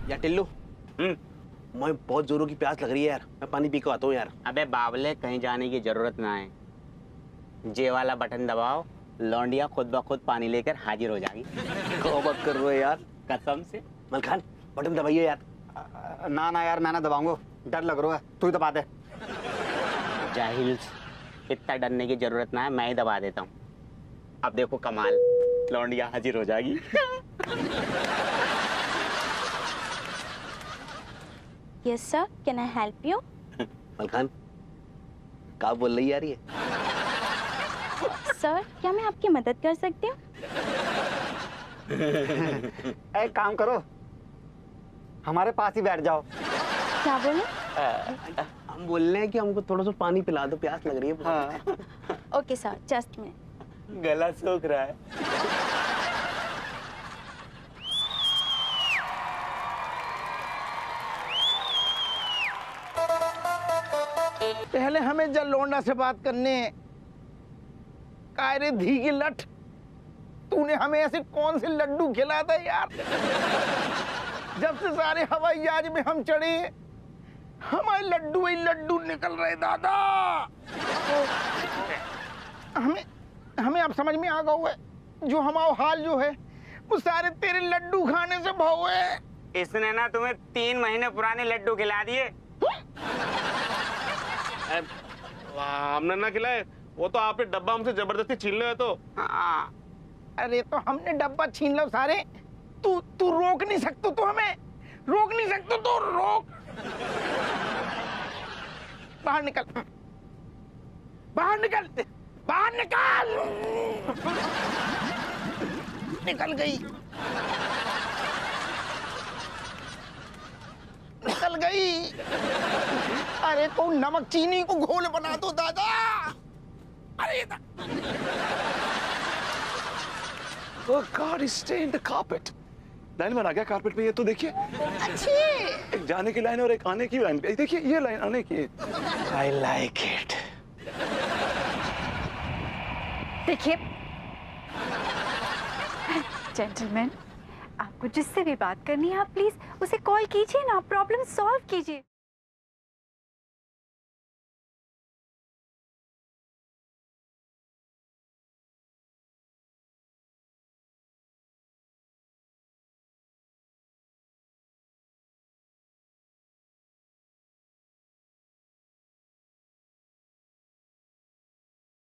यार टिल्लू, मैं बहुत जोरों की प्यास लग रही है यार, मैं पानी पी के आता हूँ यार। अबे बावले, कहीं जाने की जरूरत ना है, जे वाला बटन दबाओ, लौंडिया खुद ब खुद पानी लेकर हाजिर हो जाएगी। क्या बात कर रहे हो यार, कसम से। मलखान बटन दबाइए यार। ना ना यार, मैं ना दबाऊंगा, डर लग रहा है, तू ही दबा दे। जाहिल्स, इतना डरने की जरूरत ना है, मैं ही दबा देता हूँ। अब देखो कमाल, लौंडिया हाजिर हो जाएगी। Yes sir, can I help you? Malkhan क्या बोल रही यार ये? सर, क्या मैं आपकी मदद कर सकती हूँ? एक काम करो, हमारे पास ही बैठ जाओ। क्या बोले? हम बोल रहे हैं कि हमको थोड़ा सा पानी पिला दो, प्यास लग रही है। हाँ। Okay sir, just minute. गला सूख रहा है। पहले हमें जल लौंडा से बात करने कायरे धी की लठ, तूने हमें ऐसे कौन से लड्डू खिलाया था यार? जब से सारे हवाई जहाज में हम चढ़े, हमारे लड्डू ही लड्डू निकल रहे दादा। हमें अब समझ में आ गया है, जो हमारा हाल जो है वो सारे तेरे लड्डू खाने से भाव है। इसने ना तुम्हें 3 महीने पुराने लड्डू खिला दिए। हमने ना खिलाए, वो तो आपने डब्बा हमसे जबरदस्ती छीन लिया। तो हाँ। अरे तो हमने डब्बा छीन लो सारे, तू रोक नहीं सकता, तू हमें रोक नहीं सकता, तो रोक। बाहर निकल, बाहर निकल, बाहर निकल। निकल गई, निकल गई। अरे तो नमक चीनी को घोल बना दो दादा। अरे Oh God, he's stained the carpet. Line बना गया कारपेट पे, ये तो देखिए। अच्छी। एक जाने की लाइन और एक आने की लाइन, देखिए ये लाइन आने की है। I like it. देखिए जेंटलमैन, आपको जिससे भी बात करनी है आप प्लीज उसे कॉल कीजिए ना, प्रॉब्लम सॉल्व कीजिए।